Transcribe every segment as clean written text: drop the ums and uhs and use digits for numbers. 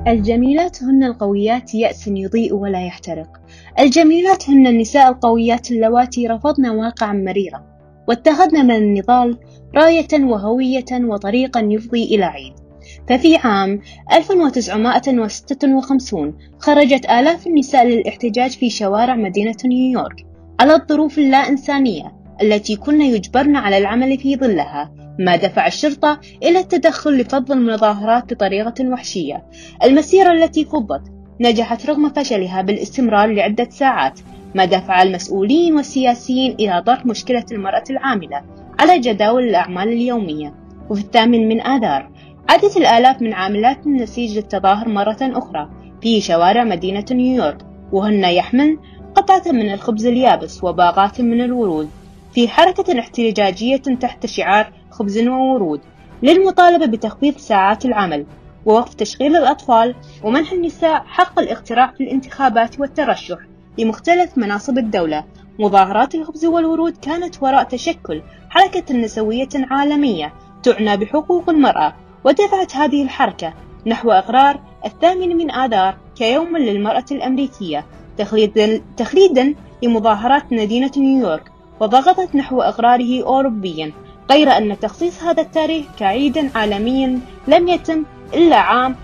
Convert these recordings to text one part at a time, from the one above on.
الجميلات هن القويات يأس يضيء ولا يحترق. الجميلات هن النساء القويات اللواتي رفضن واقعا مريرا، واتخذن من النضال راية وهوية وطريقا يفضي إلى عيد. ففي عام 1956 خرجت آلاف النساء للاحتجاج في شوارع مدينة نيويورك على الظروف اللا إنسانية التي كن يجبرن على العمل في ظلها، ما دفع الشرطة إلى التدخل لفض المظاهرات بطريقة وحشية. المسيرة التي خضت نجحت رغم فشلها بالاستمرار لعدة ساعات، ما دفع المسؤولين والسياسيين إلى طرح مشكلة المرأة العاملة على جداول الأعمال اليومية. وفي 8 آذار عادت الآلاف من عاملات النسيج للتظاهر مرة أخرى في شوارع مدينة نيويورك، وهن يحملن قطعة من الخبز اليابس وباقات من الورود في حركة احتجاجية تحت شعار خبز وورود، للمطالبة بتخفيض ساعات العمل ووقف تشغيل الأطفال ومنح النساء حق الاقتراع في الانتخابات والترشح لمختلف مناصب الدولة. مظاهرات الخبز والورود كانت وراء تشكل حركة نسوية عالمية تعنى بحقوق المرأة، ودفعت هذه الحركة نحو إقرار 8 آذار كيوم للمرأة الأمريكية تخليدا لمظاهرات مدينة نيويورك، وضغطت نحو إقراره أوروبيا، غير أن تخصيص هذا التاريخ كعيد عالمي لم يتم إلا عام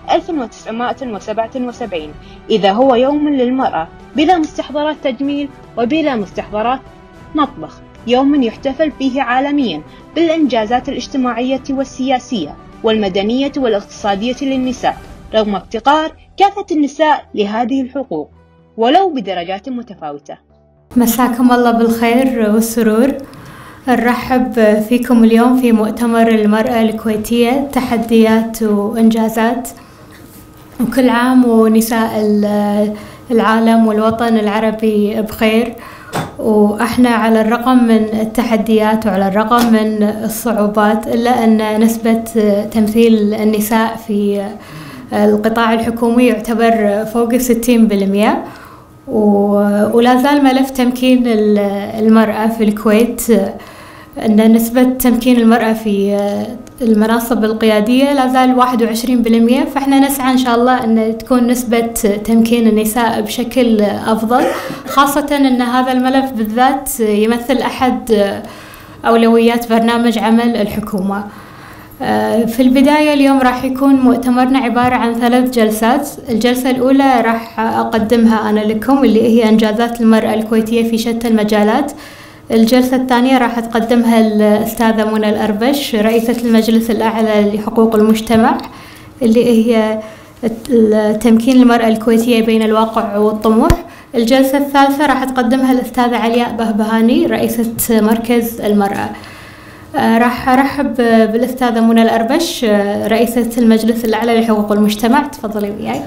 1977، إذا هو يوم للمرأة بلا مستحضرات تجميل وبلا مستحضرات مطبخ، يوم يحتفل فيه عالميا بالإنجازات الاجتماعية والسياسية والمدنية والاقتصادية للنساء، رغم افتقار كافة النساء لهذه الحقوق ولو بدرجات متفاوتة. مساكم الله بالخير والسرور. نرحب فيكم اليوم في مؤتمر المرأة الكويتية تحديات وإنجازات، وكل عام ونساء العالم والوطن العربي بخير. وإحنا على الرغم من التحديات وعلى الرغم من الصعوبات، إلا أن نسبة تمثيل النساء في القطاع الحكومي يعتبر فوق 60%، ولا زال ملف تمكين المرأة في الكويت أن نسبة تمكين المرأة في المناصب القيادية لا زال 21%، فإحنا نسعى إن شاء الله أن تكون نسبة تمكين النساء بشكل أفضل، خاصة أن هذا الملف بالذات يمثل أحد أولويات برنامج عمل الحكومة. في البداية اليوم راح يكون مؤتمرنا عبارة عن 3 جلسات. الجلسة الأولى راح أقدمها أنا لكم، اللي هي إنجازات المرأة الكويتية في شتى المجالات. الجلسة الثانية راح تقدمها الأستاذة منى الأربش، رئيسة المجلس الأعلى لحقوق المجتمع، اللي هي تمكين المرأة الكويتية بين الواقع والطموح. الجلسة الثالثة راح تقدمها الأستاذة علياء بهبهاني، رئيسة مركز المرأة. راح أرحب بالأستاذة منى الأربش، رئيسة المجلس الأعلى لحقوق المجتمع. تفضلي وياي.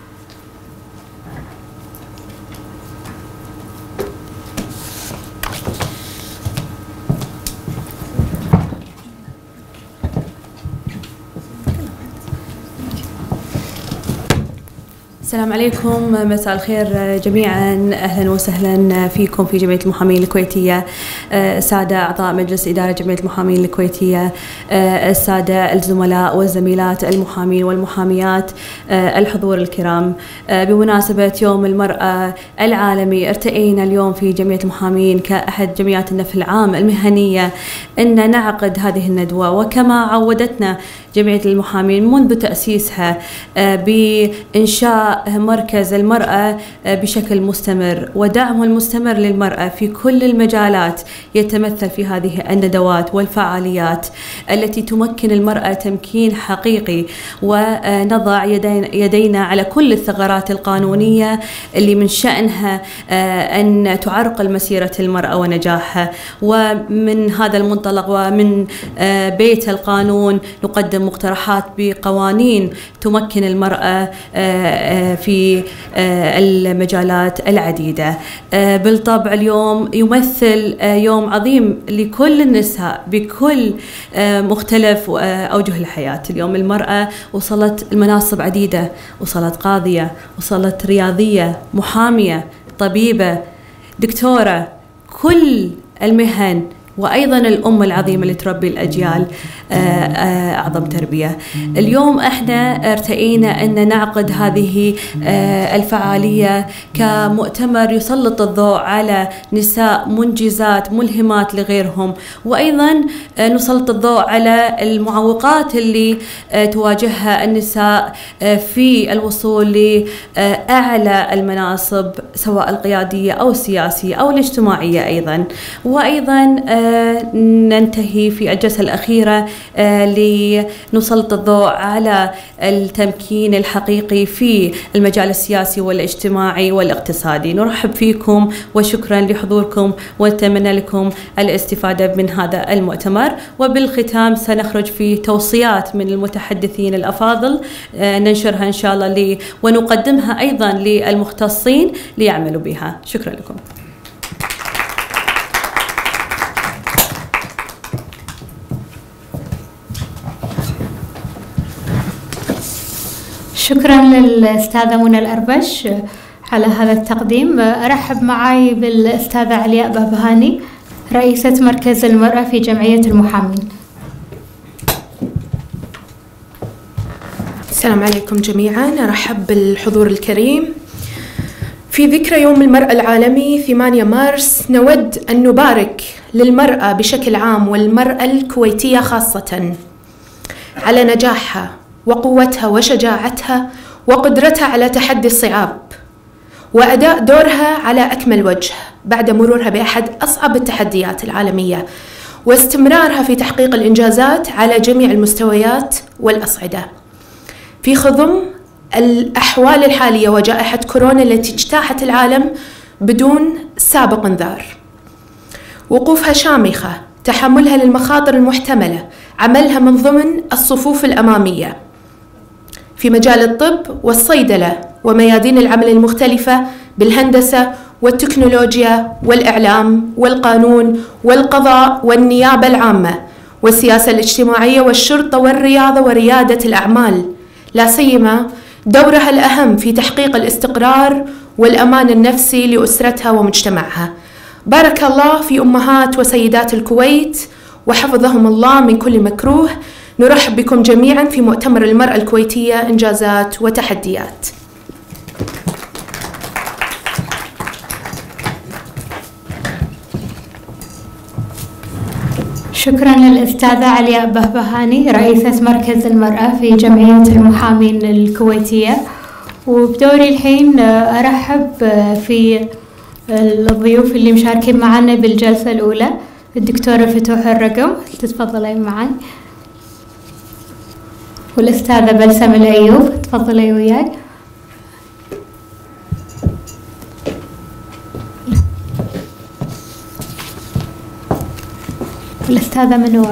السلام عليكم، مساء الخير جميعا، أهلا وسهلا فيكم في جمعية المحامين الكويتية، السادة أعضاء مجلس إدارة جمعية المحامين الكويتية، السادة الزملاء والزميلات المحامين والمحاميات، الحضور الكرام. بمناسبة يوم المرأة العالمي ارتئينا اليوم في جمعية المحامين كأحد جمعيات النفل العام المهنية أن نعقد هذه الندوة، وكما عودتنا جمعية المحامين منذ تأسيسها بإنشاء مركز المرأة بشكل مستمر ودعمه المستمر للمرأة في كل المجالات، يتمثل في هذه الندوات والفعاليات التي تمكن المرأة تمكين حقيقي، ونضع يدينا على كل الثغرات القانونية اللي من شأنها أن تعرقل مسيرة المرأة ونجاحها. ومن هذا المنطلق ومن بيت القانون نقدم مقترحات بقوانين تمكن المرأة في المجالات العديدة. بالطبع اليوم يمثل يوم عظيم لكل النساء بكل مختلف أوجه الحياة. اليوم المرأة وصلت المناصب عديدة، وصلت قاضية، وصلت رياضية، محامية، طبيبة، دكتورة، كل المهن وأيضا الأم العظيمة اللي تربي الأجيال أعظم تربية. اليوم احنا ارتئينا أن نعقد هذه الفعالية كمؤتمر يسلط الضوء على نساء منجزات ملهمات لغيرهم، وأيضا نسلط الضوء على المعوقات اللي تواجهها النساء في الوصول لأعلى المناصب سواء القيادية أو السياسية أو الاجتماعية أيضا. وأيضا ننتهي في الجلسة الأخيرة لنسلط الضوء على التمكين الحقيقي في المجال السياسي والاجتماعي والاقتصادي. نرحب فيكم وشكرا لحضوركم ونتمنى لكم الاستفادة من هذا المؤتمر. وبالختام سنخرج في توصيات من المتحدثين الأفاضل ننشرها إن شاء الله ونقدمها أيضا للمختصين ليعملوا بها. شكرا لكم. شكرا للأستاذة منى الأربش على هذا التقديم. أرحب معي بالأستاذة علياء بهبهاني رئيسة مركز المرأة في جمعية المحامين. السلام عليكم جميعا. أرحب بالحضور الكريم. في ذكرى يوم المرأة العالمي 8 مارس نود أن نبارك للمرأة بشكل عام والمرأة الكويتية خاصة على نجاحها وقوتها وشجاعتها وقدرتها على تحدي الصعاب وأداء دورها على أكمل وجه بعد مرورها بأحد أصعب التحديات العالمية واستمرارها في تحقيق الإنجازات على جميع المستويات والأصعدة في خضم الأحوال الحالية وجائحة كورونا التي اجتاحت العالم بدون سابق انذار. وقوفها شامخة، تحملها للمخاطر المحتملة، عملها من ضمن الصفوف الأمامية في مجال الطب والصيدلة وميادين العمل المختلفة بالهندسة والتكنولوجيا والإعلام والقانون والقضاء والنيابة العامة والسياسة الاجتماعية والشرطة والرياضة وريادة الأعمال، لا سيما دورها الأهم في تحقيق الاستقرار والأمان النفسي لأسرتها ومجتمعها. بارك الله في أمهات وسيدات الكويت وحفظهم الله من كل مكروه. نرحب بكم جميعا في مؤتمر المرأة الكويتية إنجازات وتحديات. شكرا للأستاذة علياء بهبهاني رئيسة مركز المرأة في جمعية المحامين الكويتية. وبدوري الحين أرحب في الضيوف اللي مشاركين معنا بالجلسة الأولى. الدكتورة فتوح الرقم تتفضلين معي، والأستاذة بلسم الأيوب تفضلي وياي، والأستاذة منو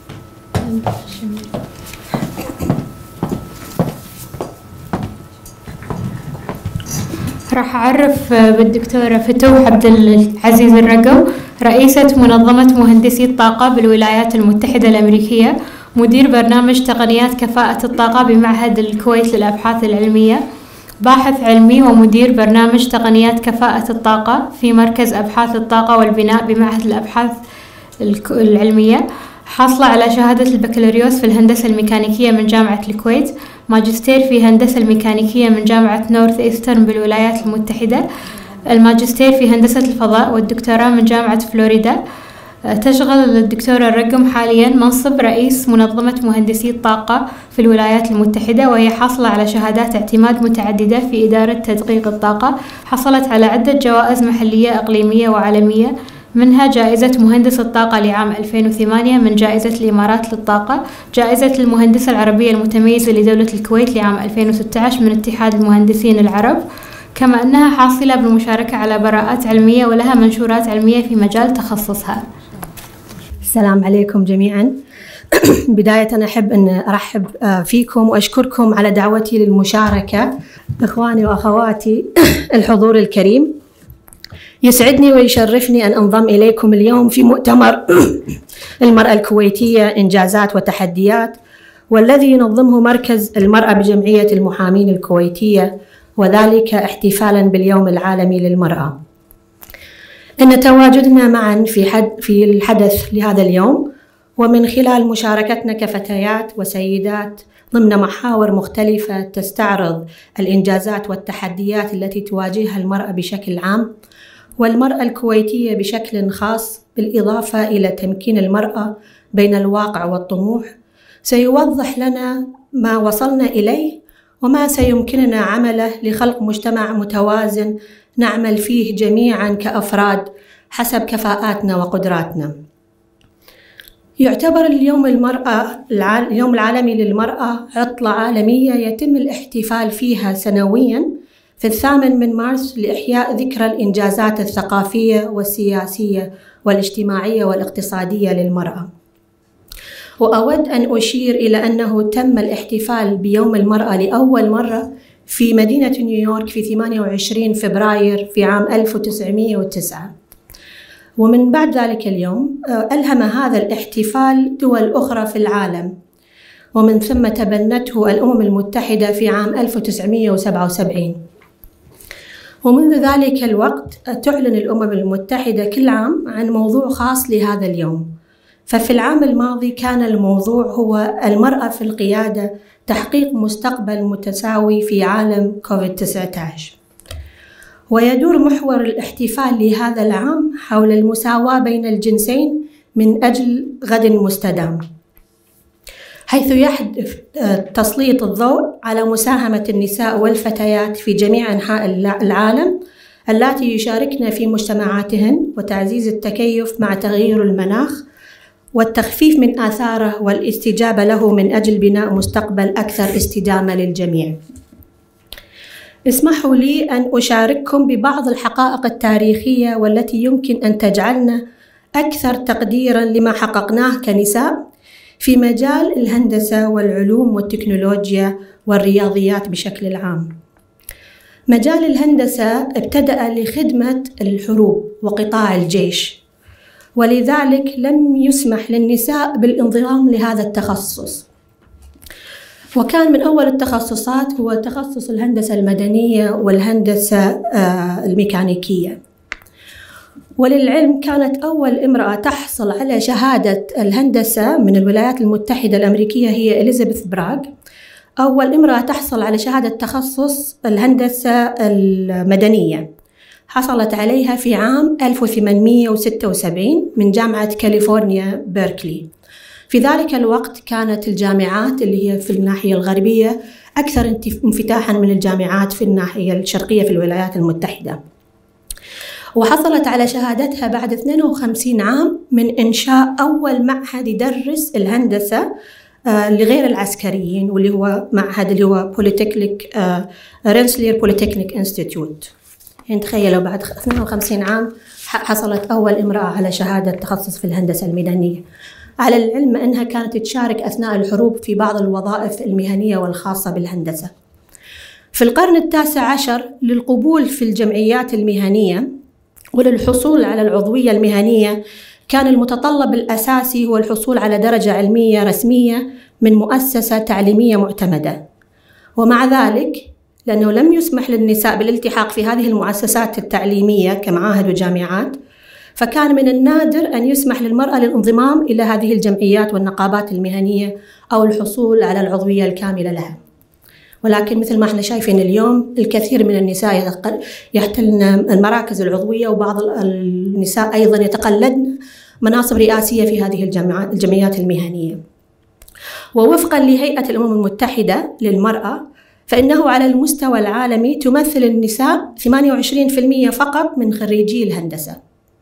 راح أعرف بالدكتورة فتوح عبد العزيز الرقم رئيسة منظمة مهندسي الطاقة بالولايات المتحدة الأمريكية، مدير برنامج تقنيات كفاءة الطاقة بمعهد الكويت للأبحاث العلمية، باحث علمي ومدير برنامج تقنيات كفاءة الطاقة في مركز أبحاث الطاقة والبناء بمعهد الأبحاث العلمية، حاصلة على شهادة البكالوريوس في الهندسة الميكانيكية من جامعة الكويت، ماجستير في هندسة الميكانيكية من جامعة نورث إيسترن بالولايات المتحدة، الماجستير في هندسة الفضاء والدكتوراه من جامعة فلوريدا. تشغل الدكتورة الرقم حاليا منصب رئيس منظمة مهندسي الطاقة في الولايات المتحدة، وهي حاصلة على شهادات اعتماد متعددة في إدارة تدقيق الطاقة. حصلت على عدة جوائز محلية إقليمية وعالمية، منها جائزة مهندس الطاقة لعام 2008 من جائزة الإمارات للطاقة، جائزة المهندسة العربية المتميزة لدولة الكويت لعام 2016 من اتحاد المهندسين العرب، كما أنها حاصلة بالمشاركة على براءات علمية ولها منشورات علمية في مجال تخصصها. السلام عليكم جميعا. بداية أحب أن أرحب فيكم وأشكركم على دعوتي للمشاركة. إخواني وأخواتي الحضور الكريم، يسعدني ويشرفني أن أنضم إليكم اليوم في مؤتمر المرأة الكويتية إنجازات وتحديات، والذي ينظمه مركز المرأة بجمعية المحامين الكويتية، وذلك احتفالا باليوم العالمي للمرأة. أن تواجدنا معا في الحدث لهذا اليوم، ومن خلال مشاركتنا كفتيات وسيدات ضمن محاور مختلفة تستعرض الإنجازات والتحديات التي تواجهها المرأة بشكل عام والمرأة الكويتية بشكل خاص، بالإضافة إلى تمكين المرأة بين الواقع والطموح، سيوضح لنا ما وصلنا إليه وما سيمكننا عمله لخلق مجتمع متوازن نعمل فيه جميعاً كأفراد حسب كفاءاتنا وقدراتنا. يعتبر اليوم اليوم العالمي للمرأة عطلة عالمية يتم الاحتفال فيها سنوياً في 8 مارس لإحياء ذكرى الإنجازات الثقافية والسياسية والاجتماعية والاقتصادية للمرأة. وأود أن أشير إلى أنه تم الاحتفال بيوم المرأة لأول مرة في مدينة نيويورك في 28 فبراير في عام 1909، ومن بعد ذلك اليوم ألهم هذا الاحتفال دول أخرى في العالم، ومن ثم تبنته الأمم المتحدة في عام 1977. ومنذ ذلك الوقت تعلن الأمم المتحدة كل عام عن موضوع خاص لهذا اليوم. ففي العام الماضي كان الموضوع هو المرأة في القيادة، تحقيق مستقبل متساوي في عالم كوفيد-19. ويدور محور الاحتفال لهذا العام حول المساواة بين الجنسين من أجل غد مستدام، حيث يحدث تسليط الضوء على مساهمة النساء والفتيات في جميع أنحاء العالم اللاتي يشاركن في مجتمعاتهن، وتعزيز التكيف مع تغيير المناخ والتخفيف من آثاره والاستجابة له من أجل بناء مستقبل أكثر استدامة للجميع. اسمحوا لي أن أشارككم ببعض الحقائق التاريخية والتي يمكن أن تجعلنا أكثر تقديراً لما حققناه كنساء في مجال الهندسة والعلوم والتكنولوجيا والرياضيات بشكل عام. مجال الهندسة ابتدأ لخدمة الحروب وقطاع الجيش، ولذلك لم يسمح للنساء بالانضمام لهذا التخصص، وكان من أول التخصصات هو تخصص الهندسة المدنية والهندسة الميكانيكية. وللعلم كانت أول امرأة تحصل على شهادة الهندسة من الولايات المتحدة الأمريكية هي إليزابيث براغ، أول امرأة تحصل على شهادة تخصص الهندسة المدنية، حصلت عليها في عام 1876 من جامعة كاليفورنيا بيركلي. في ذلك الوقت كانت الجامعات اللي هي في الناحية الغربية أكثر انفتاحاً من الجامعات في الناحية الشرقية في الولايات المتحدة، وحصلت على شهادتها بعد 52 عام من إنشاء أول معهد يدرس الهندسة لغير العسكريين، واللي هو معهد اللي هو بوليتكنيك رينسلير بوليتكنيك انستيتيوت. يعني تخيلوا بعد 52 عام حصلت أول امرأة على شهادة تخصص في الهندسة الميدانية، على العلم أنها كانت تشارك أثناء الحروب في بعض الوظائف المهنية والخاصة بالهندسة. في القرن التاسع عشر للقبول في الجمعيات المهنية وللحصول على العضوية المهنية كان المتطلب الأساسي هو الحصول على درجة علمية رسمية من مؤسسة تعليمية معتمدة. ومع ذلك لأنه لم يسمح للنساء بالالتحاق في هذه المؤسسات التعليمية كمعاهد وجامعات، فكان من النادر أن يسمح للمرأة للانضمام إلى هذه الجمعيات والنقابات المهنية أو الحصول على العضوية الكاملة لها. ولكن مثل ما احنا شايفين اليوم الكثير من النساء يحتلن المراكز العضوية، وبعض النساء أيضا يتقلدن مناصب رئاسية في هذه الجمعيات المهنية. ووفقا لهيئة الأمم المتحدة للمرأة، فإنه على المستوى العالمي تمثل النساء 28% فقط من خريجي الهندسة،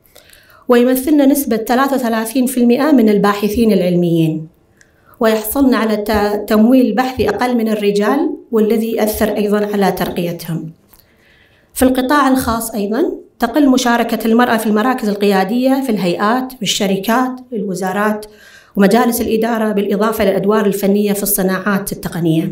ويمثلن نسبة 33% من الباحثين العلميين، ويحصلن على تمويل بحثي أقل من الرجال، والذي يؤثر أيضاً على ترقيتهم. في القطاع الخاص أيضاً تقل مشاركة المرأة في المراكز القيادية في الهيئات والشركات والوزارات ومجالس الإدارة، بالإضافة للأدوار الفنية في الصناعات التقنية.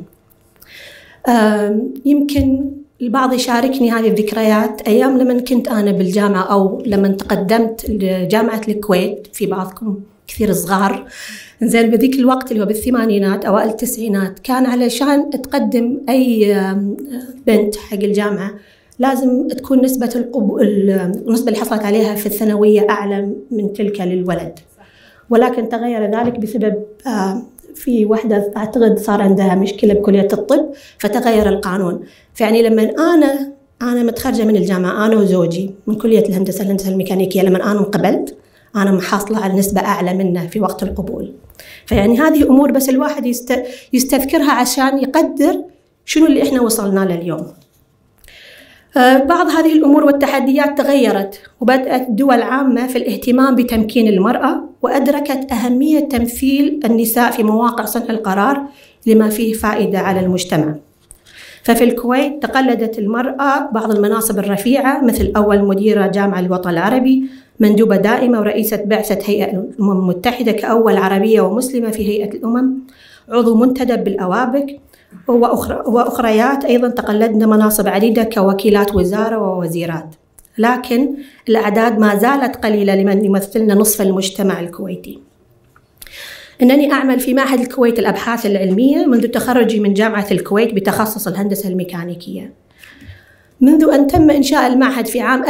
يمكن البعض يشاركني هذه الذكريات أيام لما كنت أنا بالجامعة، أو لما تقدمت لجامعة الكويت، في بعضكم كثير صغار. إنزين بذيك الوقت اللي هو بالثمانينات أوائل التسعينات، كان علشان تقدم أي بنت حق الجامعة لازم تكون نسبة النسبة اللي حصلت عليها في الثانوية أعلى من تلك للولد، ولكن تغير ذلك بسبب في واحدة أعتقد صار عندها مشكلة بكلية الطب فتغير القانون. فيعني لما أنا متخرجة من الجامعة أنا وزوجي من كلية الهندسة الميكانيكية، لما أنا انقبلت أنا محاصلة على نسبة أعلى منه في وقت القبول. فيعني هذه أمور بس الواحد يستذكرها عشان يقدر شنو اللي إحنا وصلنا له اليوم. بعض هذه الأمور والتحديات تغيرت، وبدأت دول عامة في الاهتمام بتمكين المرأة، وأدركت أهمية تمثيل النساء في مواقع صنع القرار لما فيه فائدة على المجتمع. ففي الكويت تقلدت المرأة بعض المناصب الرفيعة، مثل أول مديرة جامعة الوطن العربي، مندوبة دائمة ورئيسة بعثة هيئة الأمم المتحدة كأول عربية ومسلمة في هيئة الأمم، عضو منتدب بالأوابك، وأخريات أيضا تقلدن مناصب عديدة كوكيلات وزارة ووزيرات. لكن الأعداد ما زالت قليلة لمن يمثلن نصف المجتمع الكويتي. إنني أعمل في معهد الكويت الأبحاث العلمية منذ تخرجي من جامعة الكويت بتخصص الهندسة الميكانيكية. منذ أن تم إنشاء المعهد في عام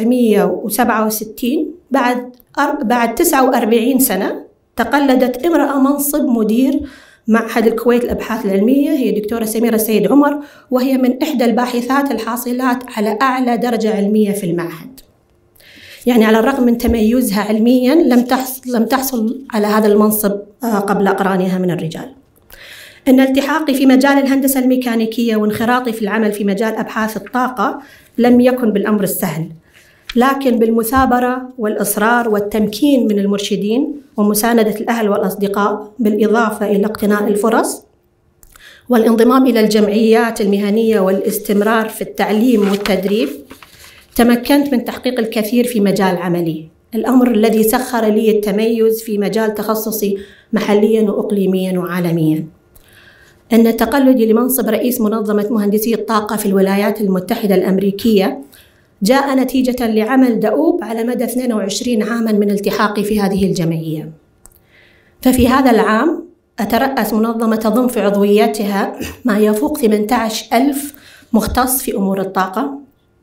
1967 بعد 49 سنة تقلدت امرأة منصب مدير معهد الكويت الأبحاث العلمية، هي دكتورة سميرة السيد عمر، وهي من إحدى الباحثات الحاصلات على أعلى درجة علمية في المعهد. يعني على الرغم من تميزها علميا لم تحصل على هذا المنصب قبل أقرانها من الرجال. إن التحاقي في مجال الهندسة الميكانيكية وانخراطي في العمل في مجال أبحاث الطاقة لم يكن بالأمر السهل، لكن بالمثابرة والإصرار والتمكين من المرشدين ومساندة الأهل والأصدقاء، بالإضافة إلى اقتناء الفرص والانضمام إلى الجمعيات المهنية والاستمرار في التعليم والتدريب، تمكنت من تحقيق الكثير في مجال عملي، الأمر الذي سخر لي التميز في مجال تخصصي محلياً وإقليمياً وعالمياً. أن تقلدي لمنصب رئيس منظمة مهندسي الطاقة في الولايات المتحدة الأمريكية جاء نتيجة لعمل دؤوب على مدى 22 عاماً من التحاقي في هذه الجمعية. ففي هذا العام أترأس منظمة تضم في عضويتها ما يفوق 18,000 مختص في أمور الطاقة،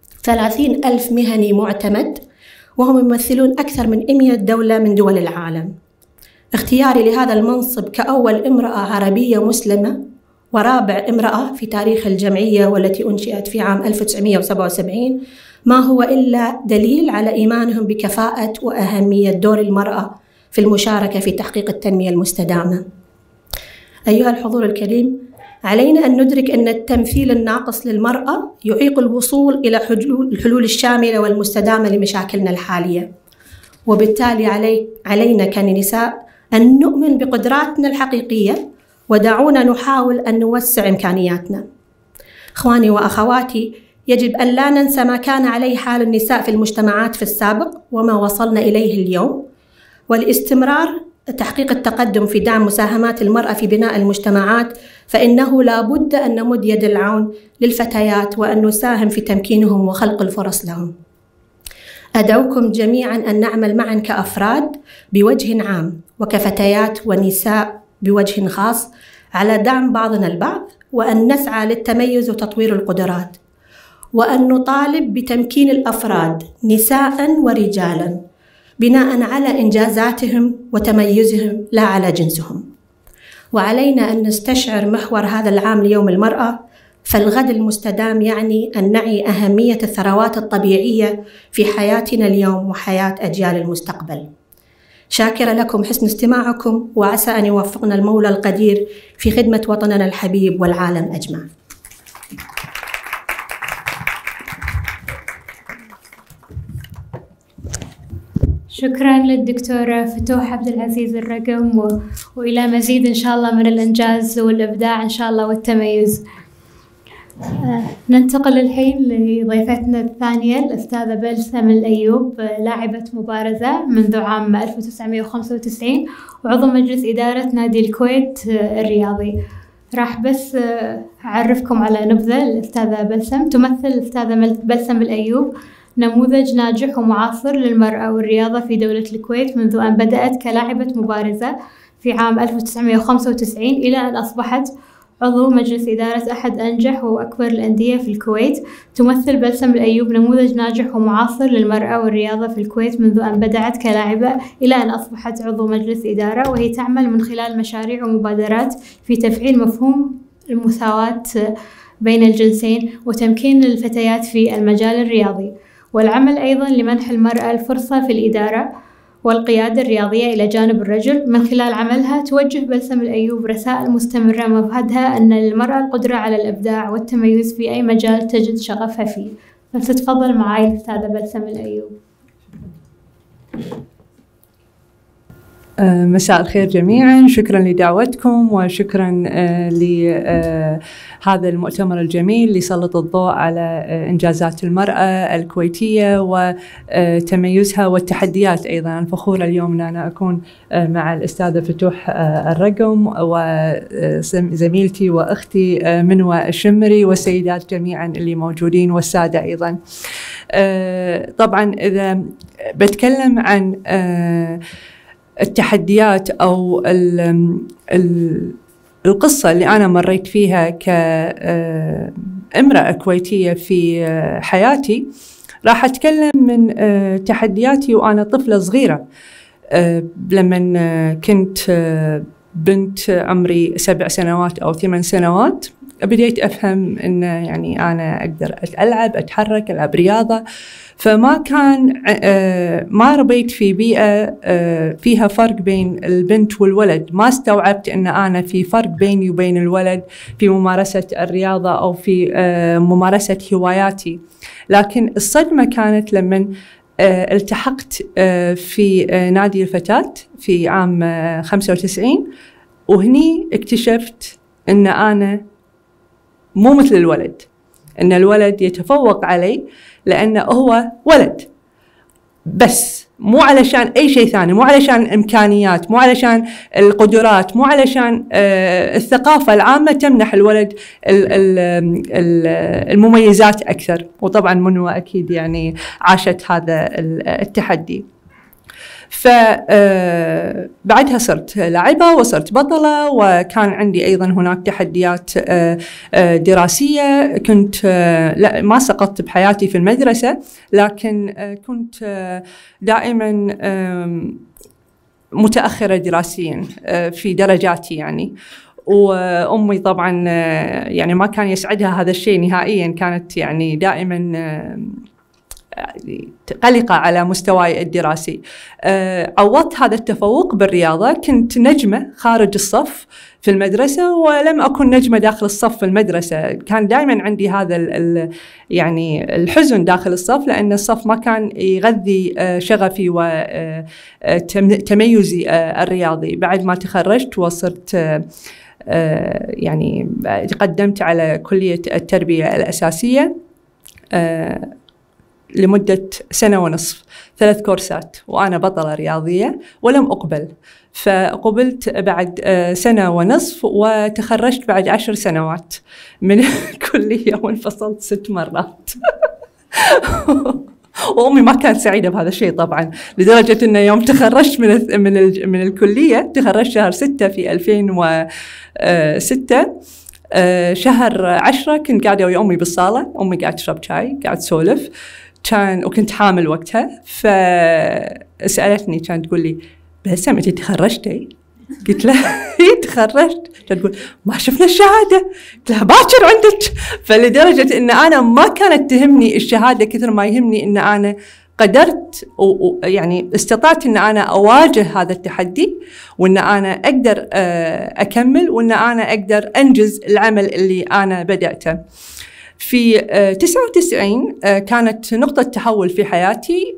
30,000 مهني معتمد، وهم يمثلون أكثر من 100 دولة من دول العالم. اختياري لهذا المنصب كأول امرأة عربية مسلمة ورابع امرأة في تاريخ الجمعية والتي أنشئت في عام 1977 ما هو إلا دليل على إيمانهم بكفاءة وأهمية دور المرأة في المشاركة في تحقيق التنمية المستدامة. أيها الحضور الكريم، علينا أن ندرك أن التمثيل الناقص للمرأة يعيق الوصول إلى الحلول الشاملة والمستدامة لمشاكلنا الحالية، وبالتالي علينا كنساء أن نؤمن بقدراتنا الحقيقية، ودعونا نحاول أن نوسع إمكانياتنا. إخواني وأخواتي، يجب أن لا ننسى ما كان عليه حال النساء في المجتمعات في السابق وما وصلنا إليه اليوم، والاستمرار تحقيق التقدم في دعم مساهمات المرأة في بناء المجتمعات، فإنه لا بد أن نمد يد العون للفتيات وأن نساهم في تمكينهم وخلق الفرص لهم. أدعوكم جميعاً أن نعمل معاً كأفراد بوجه عام وكفتيات ونساء بوجه خاص على دعم بعضنا البعض، وأن نسعى للتميز وتطوير القدرات، وأن نطالب بتمكين الأفراد نساء ورجالا بناء على إنجازاتهم وتميزهم لا على جنسهم. وعلينا أن نستشعر محور هذا العام ليوم المرأة، فالغد المستدام يعني أن نعي أهمية الثروات الطبيعية في حياتنا اليوم وحياة أجيال المستقبل. شاكرة لكم حسن استماعكم، وعسى أن يوفقنا المولى القدير في خدمة وطننا الحبيب والعالم أجمع. شكرا للدكتورة فتوح عبد العزيز الرقم، وإلى مزيد إن شاء الله من الإنجاز والإبداع إن شاء الله والتميز. ننتقل الحين لضيفتنا الثانية الأستاذة بلسم الأيوب، لاعبة مبارزة منذ عام 1995 وعضو مجلس إدارة نادي الكويت الرياضي. راح بس أعرفكم على نبذة الأستاذة بلسم. تمثل الأستاذة بلسم الأيوب نموذج ناجح ومعاصر للمرأة والرياضة في دولة الكويت منذ أن بدأت كلاعبة مبارزة في عام 1995 إلى أن أصبحت عضو مجلس إدارة أحد أنجح وأكبر الأندية في الكويت. تمثل بلسم الأيوب نموذج ناجح ومعاصر للمرأة والرياضة في الكويت منذ أن بدأت كلاعبة إلى أن أصبحت عضو مجلس إدارة، وهي تعمل من خلال مشاريع ومبادرات في تفعيل مفهوم المساواة بين الجنسين وتمكين الفتيات في المجال الرياضي، والعمل أيضا لمنح المرأة الفرصة في الإدارة والقيادة الرياضية إلى جانب الرجل. من خلال عملها توجه بلسم الأيوب رسائل مستمرة مفادها أن للمرأة القدرة على الإبداع والتميز في أي مجال تجد شغفها فيه. فتتفضل معي الأستاذة بلسم الأيوب. مساء الخير جميعا، شكرا لدعوتكم وشكرا لهذا المؤتمر الجميل اللي سلط الضوء على إنجازات المرأة الكويتية وتميزها والتحديات. أيضا أنا فخورة اليوم أن أنا أكون مع الأستاذة فتوح الرقم وزميلتي وأختي منوى الشمري والسيدات جميعا اللي موجودين والسادة أيضا. طبعا إذا بتكلم عن التحديات أو القصة اللي أنا مريت فيها كامرأة كويتية في حياتي، راح أتكلم من تحدياتي وأنا طفلة صغيرة. لما كنت بنت عمري 7 سنوات أو 8 سنوات بديت أفهم إن يعني أنا أقدر ألعب، أتحرك، ألعب رياضة. فما كان ما ربيت في بيئة فيها فرق بين البنت والولد، ما استوعبت أن أنا في فرق بيني وبين الولد في ممارسة الرياضة أو في ممارسة هواياتي. لكن الصدمة كانت لما التحقت في نادي الفتاة في عام 95، وهني اكتشفت أن أنا مو مثل الولد، أن الولد يتفوق علي لأنه هو ولد بس، مو علشان أي شيء ثاني، مو علشان إمكانيات، مو علشان القدرات، مو علشان الثقافة العامة تمنح الولد المميزات أكثر. وطبعا منوى أكيد يعني عاشت هذا التحدي. فبعدها صرت لاعبة وصرت بطلة، وكان عندي أيضا هناك تحديات دراسية. كنت لا ما سقطت بحياتي في المدرسة، لكن كنت دائما متأخرة دراسيا في درجاتي يعني. وأمي طبعا يعني ما كان يسعدها هذا الشيء نهائيا، كانت يعني دائما قلقة على مستواي الدراسي. عوضت هذا التفوق بالرياضة، كنت نجمة خارج الصف في المدرسة ولم أكن نجمة داخل الصف في المدرسة. كان دائما عندي هذا يعني الحزن داخل الصف، لأن الصف ما كان يغذي شغفي وتميزي الرياضي. بعد ما تخرجت وصرت يعني قدمت على كلية التربية الأساسية لمدة 1.5 سنة، 3 كورسات، وأنا بطلة رياضية ولم أقبل. فقبلت بعد 1.5 سنة وتخرجت بعد 10 سنوات من الكلية وانفصلت 6 مرات. وأمي ما كانت سعيدة بهذا الشيء طبعا، لدرجة أن يوم تخرجت من الكلية، تخرجت شهر 6 في 2006، شهر 10 كنت قاعدة ويا أمي بالصالة، أمي قاعدة تشرب شاي، قاعدة تسولف، وكنت حامل وقتها. فسألتني، كانت تقول لي بلسم أنتِ تخرجتي؟ قلت لها هي تخرجت. كانت تقول ما شفنا الشهادة. قلت لها باكر عندك. فلدرجة أن أنا ما كانت تهمني الشهادة كثر ما يهمني أن أنا قدرت يعني استطعت أن أنا أواجه هذا التحدي، وأن أنا أقدر أكمل، وأن أنا أقدر أنجز العمل اللي أنا بدأته. في 99 كانت نقطة تحول في حياتي،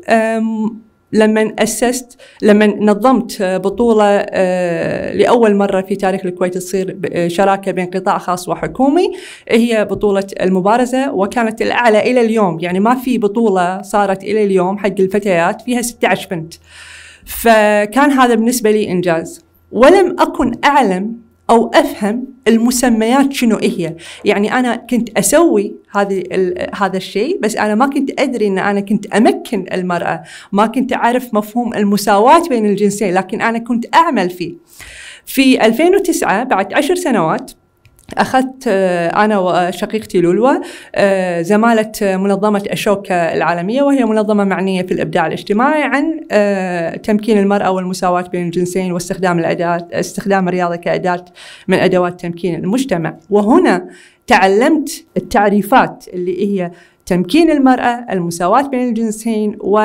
لما نظمت بطولة لأول مرة في تاريخ الكويت تصير شراكة بين قطاع خاص وحكومي، هي بطولة المبارزة، وكانت الأعلى إلى اليوم، يعني ما في بطولة صارت إلى اليوم حق الفتيات فيها 16 بنت. فكان هذا بالنسبة لي إنجاز، ولم أكن أعلم أو أفهم المسميات شنو هي. يعني أنا كنت أسوي هذا الشيء، بس أنا ما كنت أدري أن أنا كنت أمكن المرأة، ما كنت أعرف مفهوم المساواة بين الجنسين، لكن أنا كنت أعمل فيه. في 2009 بعد 10 سنوات أخذت أنا وشقيقتي لولوا زمالة منظمة أشوكا العالمية، وهي منظمة معنية في الإبداع الاجتماعي، عن تمكين المرأة والمساواة بين الجنسين واستخدام الرياضة كأداة من أدوات تمكين المجتمع. وهنا تعلمت التعريفات اللي هي تمكين المرأة، المساواة بين الجنسين، و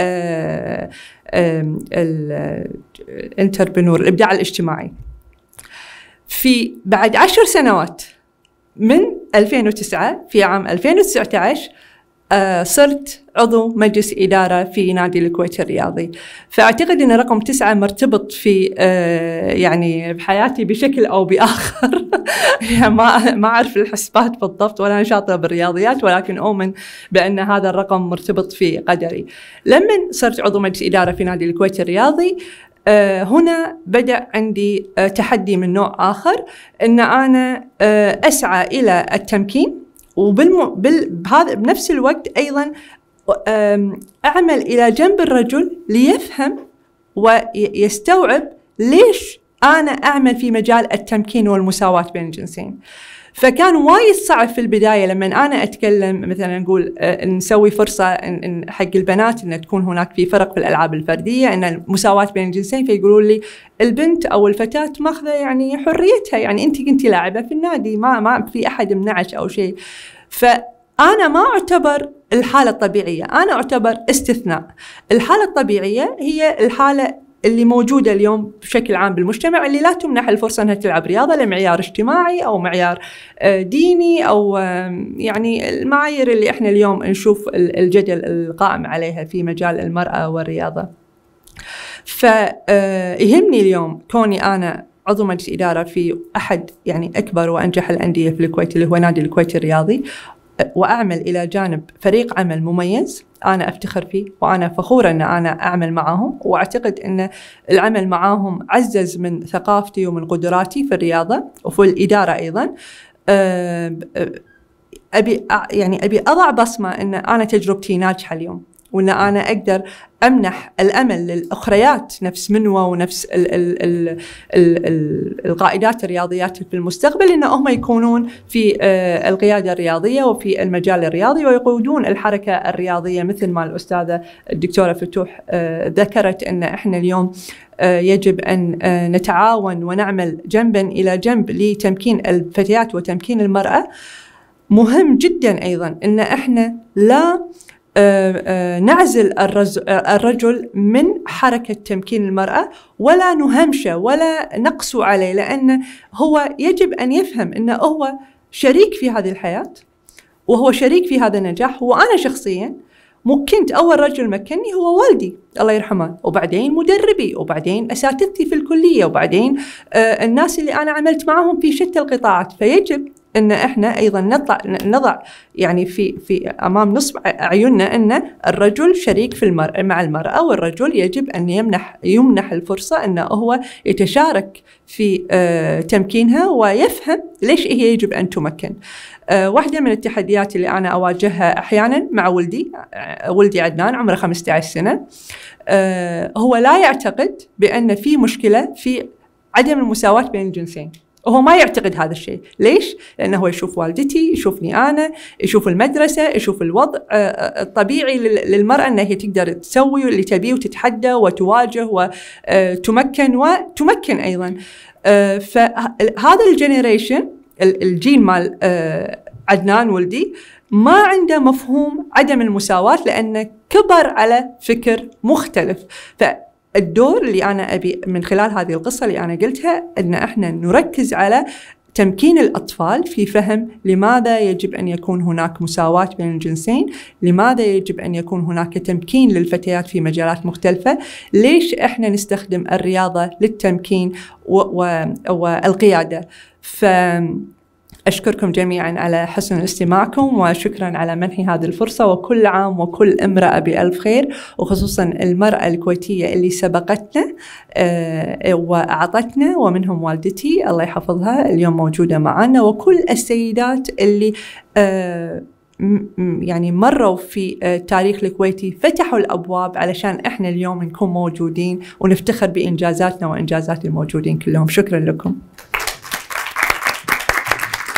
الانتربرنور الإبداع الاجتماعي. في بعد 10 سنوات من 2009 في عام 2019 صرت عضو مجلس إدارة في نادي الكويت الرياضي. فأعتقد أن رقم 9 مرتبط في يعني بحياتي بشكل أو بآخر. ما أعرف الحسبات بالضبط ولا شاطرة بالرياضيات، ولكن أؤمن بأن هذا الرقم مرتبط في قدري. لما صرت عضو مجلس إدارة في نادي الكويت الرياضي هنا بدأ عندي تحدي من نوع آخر، أن أنا أسعى إلى التمكين، بنفس الوقت أيضا أعمل إلى جنب الرجل ليفهم ويستوعب ليش أنا أعمل في مجال التمكين والمساواة بين الجنسين. فكان وايد صعب في البداية لما أنا أتكلم مثلا نقول نسوي فرصة حق البنات أن تكون هناك في فرق في الألعاب الفردية، أن المساواة بين الجنسين، فيقولوا لي البنت أو الفتاة ماخذة يعني حريتها، يعني أنت كنتي لاعبة في النادي، ما في أحد منعك أو شيء. فأنا ما أعتبر الحالة الطبيعية، أنا أعتبر استثناء. الحالة الطبيعية هي الحالة اللي موجودة اليوم بشكل عام بالمجتمع، اللي لا تمنح الفرصة أنها تلعب رياضة لمعيار اجتماعي أو معيار ديني أو يعني المعايير اللي إحنا اليوم نشوف الجدل القائم عليها في مجال المرأة والرياضة. فيهمني اليوم كوني أنا عضو مجلس إدارة في أحد يعني أكبر وأنجح الأندية في الكويت اللي هو نادي الكويت الرياضي، وأعمل إلى جانب فريق عمل مميز أنا أفتخر فيه، وأنا فخورة أن أنا أعمل معهم، وأعتقد أن العمل معهم عزز من ثقافتي ومن قدراتي في الرياضة وفي الإدارة أيضا. أبي أضع بصمة أن أنا تجربتي ناجحة اليوم، وأن أنا أقدر أمنح الأمل للأخريات نفس منوى ونفس القائدات الرياضيات في المستقبل، إن هم يكونون في القيادة الرياضية وفي المجال الرياضي ويقودون الحركة الرياضية، مثل ما الأستاذة الدكتورة فتوح ذكرت أن إحنا اليوم يجب أن نتعاون ونعمل جنبا إلى جنب لتمكين الفتيات وتمكين المرأة. مهم جدا أيضا أن إحنا لا نعزل الرجل من حركة تمكين المرأة ولا نهمشه ولا نقسو عليه، لأن هو يجب أن يفهم أنه هو شريك في هذه الحياة وهو شريك في هذا النجاح. وأنا شخصيا كنت أول رجل مكني هو والدي الله يرحمه، وبعدين مدربي، وبعدين أساتذتي في الكلية، وبعدين الناس اللي أنا عملت معهم في شتى القطاعات. فيجب أن إحنا أيضا نضع يعني في أمام نصب أعيننا أن الرجل شريك في مع المرأة، والرجل يجب أن يمنح الفرصة أنه هو يتشارك في تمكينها ويفهم ليش هي يجب أن تمكن. واحدة من التحديات اللي أنا أواجهها أحيانا مع ولدي عدنان عمره 15 سنة، هو لا يعتقد بأن في مشكلة في عدم المساواة بين الجنسين، وهو ما يعتقد هذا الشيء. ليش؟ لأنه هو يشوف والدتي، يشوفني أنا، يشوف المدرسة، يشوف الوضع الطبيعي للمرأة أنها هي تقدر تسوي اللي تبيه وتتحدى وتواجه وتمكن أيضا. فهذا الجينيريشن، الجيل مال عدنان ولدي، ما عنده مفهوم عدم المساواة لأنه كبر على فكر مختلف. الدور اللي أنا أبي من خلال هذه القصة اللي أنا قلتها أن إحنا نركز على تمكين الأطفال في فهم لماذا يجب أن يكون هناك مساواة بين الجنسين، لماذا يجب أن يكون هناك تمكين للفتيات في مجالات مختلفة، ليش إحنا نستخدم الرياضة للتمكين والقيادة. أشكركم جميعا على حسن استماعكم، وشكرا على منحي هذه الفرصة، وكل عام وكل امرأة بألف خير، وخصوصا المرأة الكويتية اللي سبقتنا وأعطتنا، ومنهم والدتي الله يحفظها اليوم موجودة معنا، وكل السيدات اللي يعني مروا في التاريخ الكويتي فتحوا الأبواب علشان إحنا اليوم نكون موجودين ونفتخر بإنجازاتنا وإنجازات الموجودين كلهم. شكرا لكم.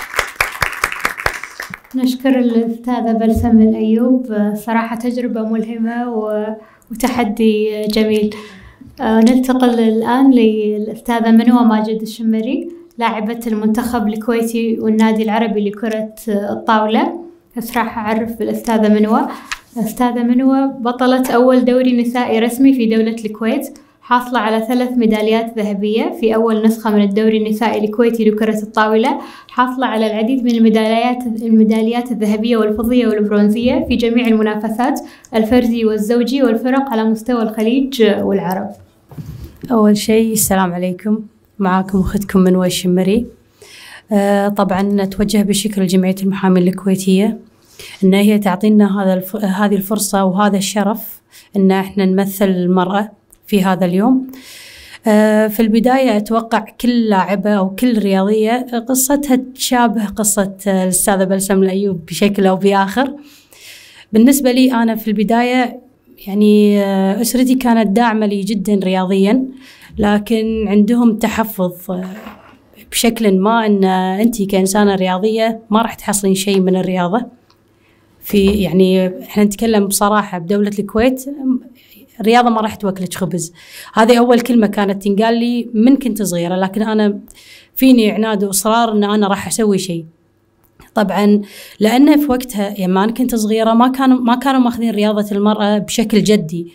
نشكر الأستاذة بلسم الأيوب، صراحة تجربة ملهمة وتحدي جميل. ننتقل الآن للأستاذة منوة ماجد الشمري، لاعبة المنتخب الكويتي والنادي العربي لكرة الطاولة. بس راح أعرف بالأستاذة منوة. أستاذة منوة بطلة أول دوري نسائي رسمي في دولة الكويت، حاصلة على 3 ميداليات ذهبية في أول نسخة من الدوري النسائي الكويتي لكرة الطاولة، حاصلة على العديد من الميداليات الذهبية والفضية والبرونزية في جميع المنافسات الفردي والزوجي والفرق على مستوى الخليج والعرب. أول شيء السلام عليكم، معاكم أختكم منوة الشمري. طبعا أتوجه بشكر لجمعية المحامين الكويتية إن هي تعطينا هذه الفرصة وهذا الشرف إن إحنا نمثل المرأة في هذا اليوم. في البداية أتوقع كل لاعبة أو كل رياضية قصتها تشابه قصة الأستاذة بلسم الأيوب بشكل أو بآخر. بالنسبة لي أنا في البداية يعني أسرتي كانت داعمة لي جدا رياضيا، لكن عندهم تحفظ بشكل ما أن أنت كإنسانة رياضية ما راح تحصلين شيء من الرياضة. في يعني إحنا نتكلم بصراحة بدولة الكويت الرياضة ما راح توكلك خبز. هذه أول كلمة كانت تنقال لي من كنت صغيرة، لكن أنا فيني عناد وإصرار أن أنا راح أسوي شيء. طبعا لأن في وقتها لما أنا كنت صغيرة ما كانوا ماخذين رياضة المرأة بشكل جدي،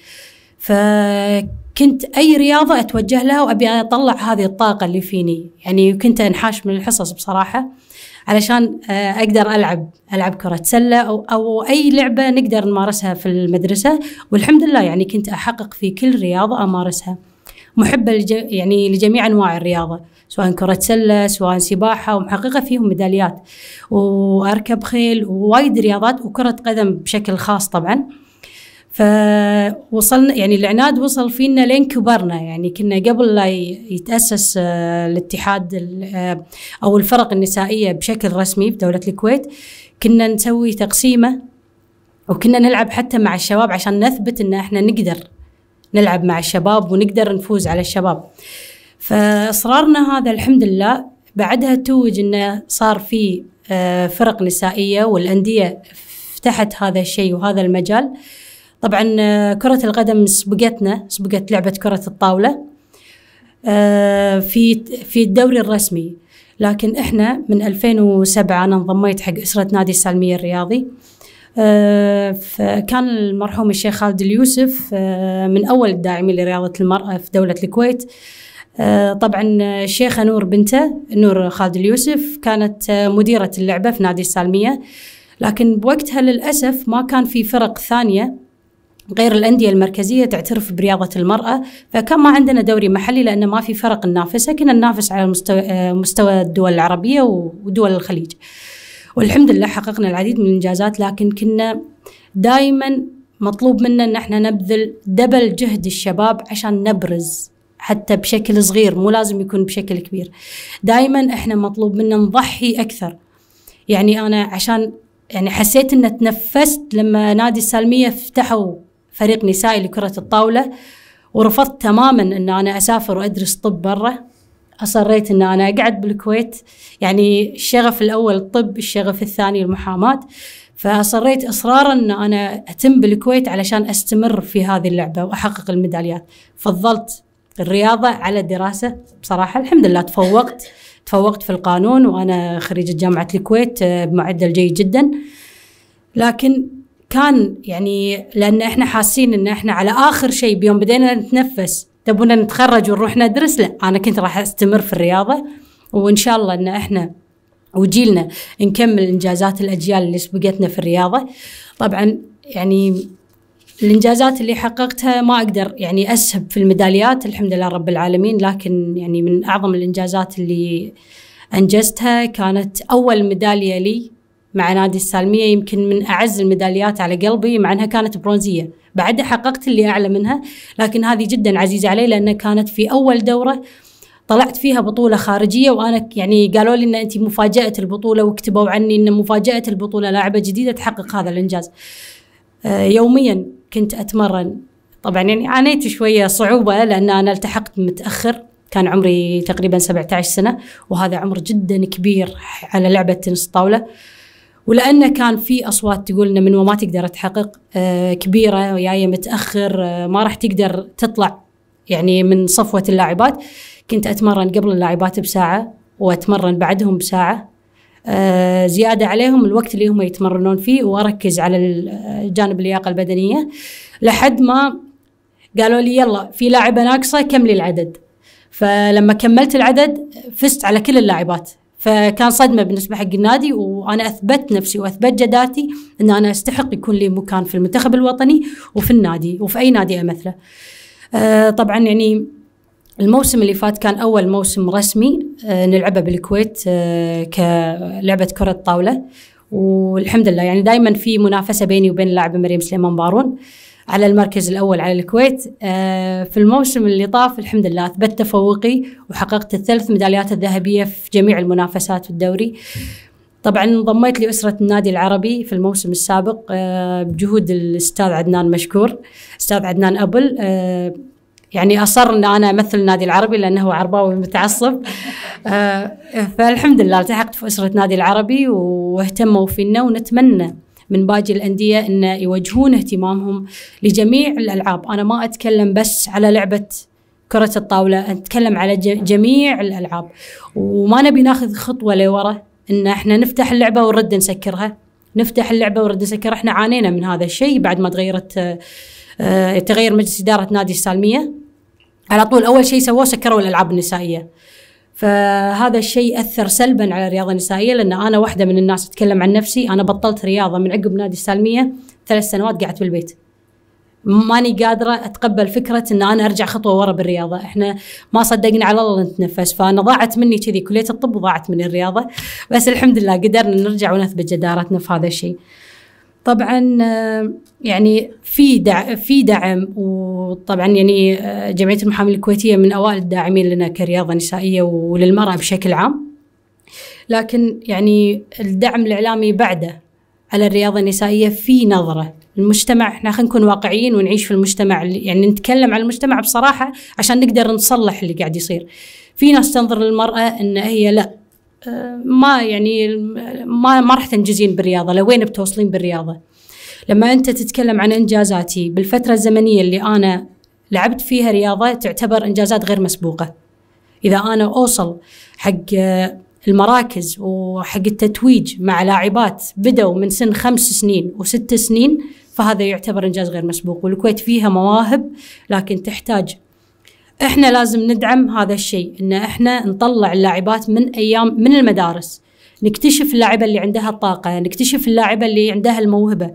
فكنت أي رياضة أتوجه لها وأبي أطلع هذه الطاقة اللي فيني. يعني كنت أنحاش من الحصص بصراحة علشان أقدر ألعب كرة سلة أو أي لعبة نقدر نمارسها في المدرسة، والحمد لله يعني كنت أحقق في كل رياضة أمارسها. محبة يعني لجميع أنواع الرياضة، سواء كرة سلة سواء سباحة، ومحققة فيهم ميداليات، وأركب خيل ووايد رياضات، وكرة قدم بشكل خاص طبعا. فوصلنا يعني العناد وصل فينا لين كبرنا. يعني كنا قبل لا يتأسس الاتحاد أو الفرق النسائية بشكل رسمي في دولة الكويت، كنا نسوي تقسيمة وكنا نلعب حتى مع الشباب عشان نثبت إن إحنا نقدر نلعب مع الشباب ونقدر نفوز على الشباب. فإصرارنا هذا الحمد لله بعدها توج إنه صار في فرق نسائية، والأندية فتحت هذا الشيء وهذا المجال. طبعا كرة القدم سبقت لعبة كرة الطاولة في الدوري الرسمي، لكن إحنا من 2007 أنا انضميت حق أسرة نادي السالمية الرياضي. فكان المرحوم الشيخ خالد اليوسف من أول الداعمين لرياضة المرأة في دولة الكويت. طبعا الشيخة نور بنته نور خالد اليوسف كانت مديرة اللعبة في نادي السالمية، لكن بوقتها للأسف ما كان في فرق ثانية غير الأندية المركزية تعترف برياضة المرأة، فكان ما عندنا دوري محلي لأنه ما في فرق ننافسها. كنا ننافس على مستوى الدول العربية ودول الخليج، والحمد لله حققنا العديد من الإنجازات. لكن كنا دائما مطلوب منا أن احنا نبذل دبل جهد الشباب عشان نبرز حتى بشكل صغير، مو لازم يكون بشكل كبير. دائما احنا مطلوب منا نضحي أكثر. يعني أنا عشان يعني حسيت أن تنفست لما نادي السالمية فتحوا فريق نسائي لكرة الطاولة، ورفضت تماما أن أنا أسافر وأدرس طب برا. أصريت أن أنا أقعد بالكويت. يعني الشغف الأول الطب، الشغف الثاني المحاماة، فأصريت إصرارا أن أنا أتم بالكويت علشان أستمر في هذه اللعبة وأحقق الميداليات. فضلت الرياضة على الدراسة بصراحة. الحمد لله تفوقت في القانون وأنا خريجة جامعة الكويت بمعدل جيد جدا. لكن كان يعني لأن إحنا حاسين إن إحنا على آخر شيء بيوم بدينا نتنفس تبونا نتخرج ونروح ندرس، لا أنا كنت راح أستمر في الرياضة، وإن شاء الله إن إحنا وجيلنا نكمل إنجازات الأجيال اللي سبقتنا في الرياضة. طبعا يعني الإنجازات اللي حققتها ما أقدر يعني أسهب في الميداليات، الحمد لله رب العالمين. لكن يعني من أعظم الإنجازات اللي أنجزتها كانت أول ميدالية لي مع نادي السالمية، يمكن من أعز الميداليات على قلبي، مع أنها كانت برونزية. بعدها حققت اللي أعلى منها، لكن هذه جدا عزيزة علي لأنها كانت في أول دورة طلعت فيها بطولة خارجية، وأنا يعني قالوا لي إن أنت مفاجأة البطولة، وكتبوا عني إن مفاجأة البطولة لاعبة جديدة تحقق هذا الإنجاز. يوميا كنت أتمرن. طبعا يعني عانيت شوية صعوبة لأن أنا التحقت متأخر، كان عمري تقريبا 17 سنة، وهذا عمر جدا كبير على لعبة تنس الطاولة. ولأنه كان في أصوات تقولنا من وما تقدر تحقق كبيرة وياي متأخر ما راح تقدر تطلع يعني من صفوة اللاعبات، كنت أتمرن قبل اللاعبات بساعة وأتمرن بعدهم بساعة زيادة عليهم الوقت اللي هم يتمرنون فيه، وأركز على جانب اللياقة البدنية لحد ما قالوا لي يلا في لاعبة ناقصة كملي العدد. فلما كملت العدد فزت على كل اللاعبات، فكان صدمة بالنسبة حق النادي، وأنا أثبت نفسي وأثبت جدارتي أن أنا أستحق يكون لي مكان في المنتخب الوطني وفي النادي وفي أي نادي أمثله. طبعا يعني الموسم اللي فات كان أول موسم رسمي نلعبه بالكويت كلعبة كرة طاولة، والحمد لله يعني دائما في منافسة بيني وبين اللاعبة مريم سليمان بارون على المركز الأول على الكويت. في الموسم اللي طاف الحمد لله أثبت تفوقي وحققت ال3 ميداليات الذهبية في جميع المنافسات في الدوري. طبعا انضميت لأسرة النادي العربي في الموسم السابق بجهود الأستاذ عدنان مشكور، أستاذ عدنان أبل، يعني أصر أن أنا أمثل النادي العربي لأنه عرباوي متعصب. فالحمد لله التحقت في أسرة النادي العربي واهتموا فينا، ونتمنى من باقي الأندية أن يوجهون اهتمامهم لجميع الألعاب. أنا ما أتكلم بس على لعبة كرة الطاولة، أتكلم على جميع الألعاب، وما نبي ناخذ خطوة لورا إن إحنا نفتح اللعبة ونرد نسكرها، نفتح اللعبة ونرد نسكرها. إحنا عانينا من هذا الشيء بعد ما تغير مجلس إدارة نادي السالمية، على طول أول شيء سووه سكروا الألعاب النسائية. فهذا الشيء أثر سلبا على الرياضة النسائية، لأن أنا واحدة من الناس أتكلم عن نفسي، أنا بطلت رياضة من عقب نادي السالمية 3 سنوات قعدت بالبيت، ماني قادرة أتقبل فكرة أن أنا أرجع خطوة ورا بالرياضة. إحنا ما صدقنا على الله نتنفس، فأنا ضاعت مني كذي كلية الطب وضاعت من الرياضة، بس الحمد لله قدرنا نرجع ونثبت جدارتنا في هذا الشيء. طبعا يعني في دعم، وطبعا يعني جمعية المحامين الكويتية من أوائل الداعمين لنا كرياضة نسائية وللمرأة بشكل عام، لكن يعني الدعم الإعلامي بعده على الرياضة النسائية في نظرة المجتمع. احنا خلينا نكون واقعيين ونعيش في المجتمع، يعني نتكلم عن المجتمع بصراحة عشان نقدر نصلح اللي قاعد يصير. في ناس تنظر للمرأة ان هي لا ما يعني ما راح تنجزين بالرياضة، لوين بتوصلين بالرياضة؟ لما أنت تتكلم عن إنجازاتي بالفترة الزمنية اللي أنا لعبت فيها رياضة تعتبر إنجازات غير مسبوقة. إذا أنا أوصل حق المراكز وحق التتويج مع لاعبات بدأوا من سن 5 سنين و6 سنين، فهذا يعتبر إنجاز غير مسبوق. والكويت فيها مواهب لكن تحتاج، إحنا لازم ندعم هذا الشيء، إن إحنا نطلع اللاعبات من المدارس، نكتشف اللاعبة اللي عندها الطاقة، نكتشف اللاعبة اللي عندها الموهبة.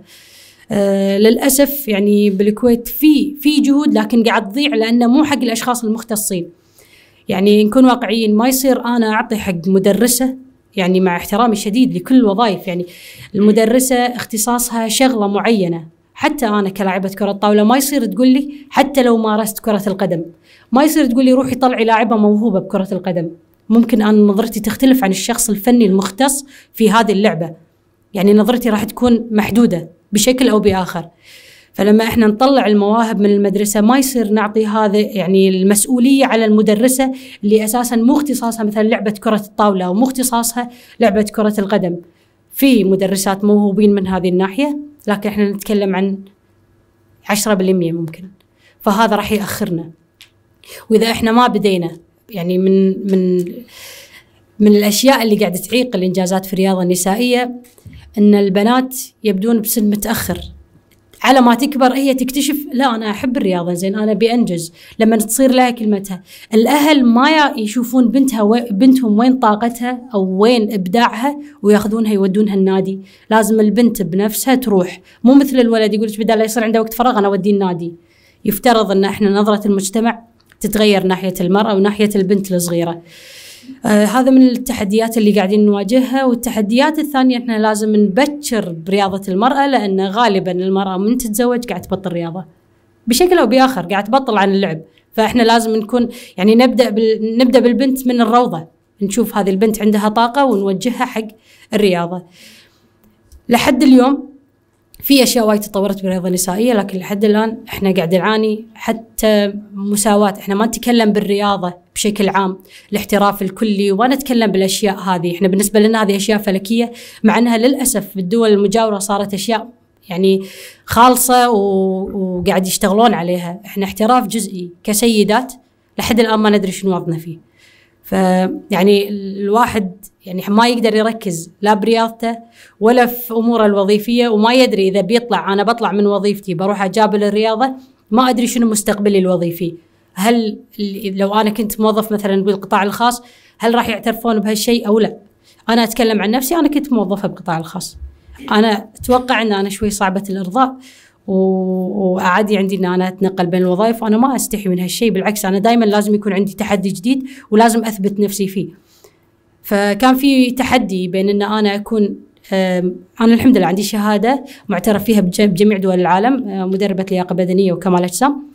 للأسف يعني بالكويت في جهود لكن قاعد تضيع لأنه مو حق الأشخاص المختصين. يعني نكون واقعيين، ما يصير أنا أعطي حق مدرسة، يعني مع احترامي الشديد لكل الوظائف، يعني المدرسة اختصاصها شغلة معينة. حتى أنا كلاعبة كرة طاولة ما يصير تقول لي، حتى لو مارست كرة القدم ما يصير تقول لي روحي طلعي لاعبة موهوبة بكرة القدم. ممكن أنا نظرتي تختلف عن الشخص الفني المختص في هذه اللعبة، يعني نظرتي راح تكون محدودة بشكل أو بآخر. فلما إحنا نطلع المواهب من المدرسة ما يصير نعطي هذا يعني المسؤولية على المدرسة اللي أساساً مو اختصاصها مثلا لعبة كرة الطاولة ومو اختصاصها لعبة كرة القدم. في مدرسات موهوبين من هذه الناحية، لكن إحنا نتكلم عن 10% ممكن، فهذا راح يأخرنا. وإذا إحنا ما بدينا يعني من الأشياء اللي قاعدة تعيق الإنجازات في الرياضة النسائية أن البنات يبدون بسن متأخر، على ما تكبر هي تكتشف لا أنا أحب الرياضة زين أنا بأنجز. لما تصير لها كلمتها، الأهل ما يشوفون بنتهم وين طاقتها أو وين إبداعها ويأخذونها يودونها النادي. لازم البنت بنفسها تروح، مو مثل الولد يقولش بدل لا يصير عنده وقت فراغ أنا أوديه النادي. يفترض أن إحنا نظرة المجتمع تتغير ناحية المرأة وناحية البنت الصغيرة. هذا من التحديات اللي قاعدين نواجهها. والتحديات الثانية إحنا لازم نبكر برياضة المرأة، لأن غالبا المرأة من تتزوج قاعد تبطل رياضة بشكل أو بآخر، قاعد تبطل عن اللعب. فإحنا لازم نكون يعني نبدأ بالبنت من الروضة، نشوف هذه البنت عندها طاقة ونوجهها حق الرياضة. لحد اليوم في أشياء وايد تطورت بالرياضة النسائية، لكن لحد الآن إحنا قاعد نعاني حتى مساواة. إحنا ما نتكلم بالرياضة بشكل عام، الاحتراف الكلي، وما نتكلم بالأشياء هذه. إحنا بالنسبة لنا هذه أشياء فلكية، مع أنها للأسف بالدول المجاورة صارت أشياء يعني خالصة وقاعد يشتغلون عليها. إحنا احتراف جزئي كسيدات لحد الآن ما ندري شنو وضعنا فيه. فيعني الواحد يعني ما يقدر يركز لا برياضته ولا في أموره الوظيفية، وما يدري إذا بيطلع، أنا بطلع من وظيفتي بروح أجابل الرياضة، ما أدري شنو مستقبلي الوظيفي. هل لو أنا كنت موظف مثلا بالقطاع الخاص هل راح يعترفون بهالشيء أو لا؟ أنا أتكلم عن نفسي، أنا كنت موظفة بالقطاع الخاص، أنا أتوقع أن أنا شوي صعبة الإرضاء، وعادي عندي أن أنا أتنقل بين الوظائف، وأنا ما أستحي من هالشيء. بالعكس أنا دائما لازم يكون عندي تحدي جديد ولازم أثبت نفسي فيه. فكان في تحدي بين أن أنا أكون أنا الحمد لله عندي شهادة معترف فيها بجميع دول العالم، مدربة لياقة بدنية وكمال أجسام.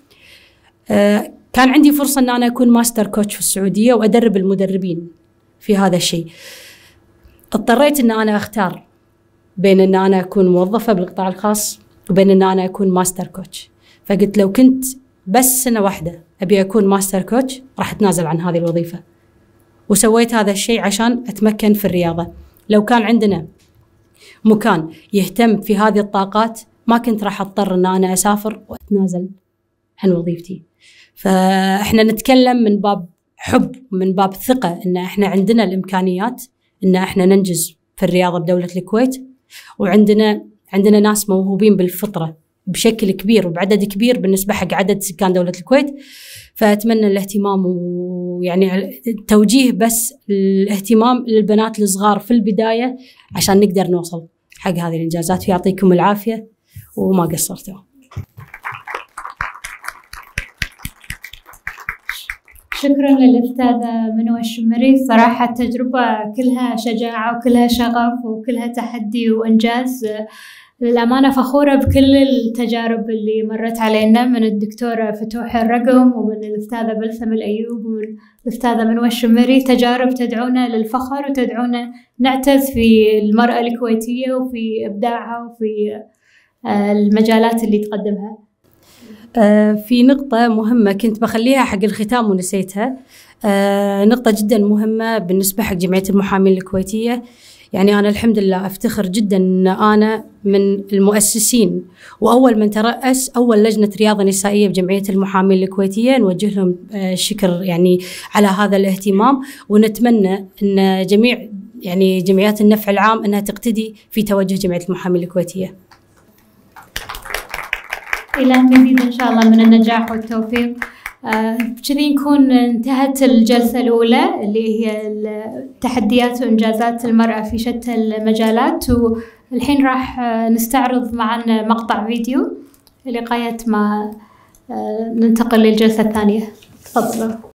كان عندي فرصة أن أنا أكون ماستر كوتش في السعودية وأدرب المدربين في هذا الشيء. اضطريت أن أنا أختار بين أن أنا أكون موظفة بالقطاع الخاص وبين أن أنا أكون ماستر كوتش. فقلت لو كنت بس سنة واحدة أبي أكون ماستر كوتش راح أتنازل عن هذه الوظيفة، وسويت هذا الشيء عشان أتمكن في الرياضة. لو كان عندنا مكان يهتم في هذه الطاقات ما كنت راح أضطر أن أنا أسافر وأتنازل عن وظيفتي. فإحنا نتكلم من باب حب، من باب ثقة أن إحنا عندنا الإمكانيات أن إحنا ننجز في الرياضة بدولة الكويت، وعندنا ناس موهوبين بالفطرة بشكل كبير وبعدد كبير بالنسبة حق عدد سكان دولة الكويت. فأتمنى الاهتمام، ويعني توجيه بس الاهتمام للبنات الصغار في البداية عشان نقدر نوصل حق هذه الإنجازات. يعطيكم العافية وما قصرتوا. شكرا للأستاذة منوى الشمري، صراحة التجربة كلها شجاعة وكلها شغف وكلها تحدي وإنجاز. للأمانة فخورة بكل التجارب اللي مرت علينا، من الدكتورة فتوح الرقم ومن الأستاذة بلسم الأيوب ومن الأستاذة منوى الشمري. تجارب تدعونا للفخر وتدعونا نعتز في المرأة الكويتية وفي إبداعها وفي المجالات اللي تقدمها. في نقطة مهمة كنت بخليها حق الختام ونسيتها، نقطة جدا مهمة بالنسبة حق جمعية المحامين الكويتية. يعني أنا الحمد لله أفتخر جدا أن أنا من المؤسسين وأول من ترأس أول لجنة رياضة نسائية بجمعية المحامين الكويتية. نوجه لهم الشكر يعني على هذا الاهتمام، ونتمنى أن جمعيات النفع العام أنها تقتدي في توجه جمعية المحامين الكويتية. إلى مزيد إن شاء الله من النجاح والتوفيق. كذي نكون انتهت الجلسة الأولى اللي هي تحديات وإنجازات المرأة في شتى المجالات، والحين راح نستعرض معنا مقطع فيديو لغاية ما ننتقل للجلسة الثانية. تفضلوا.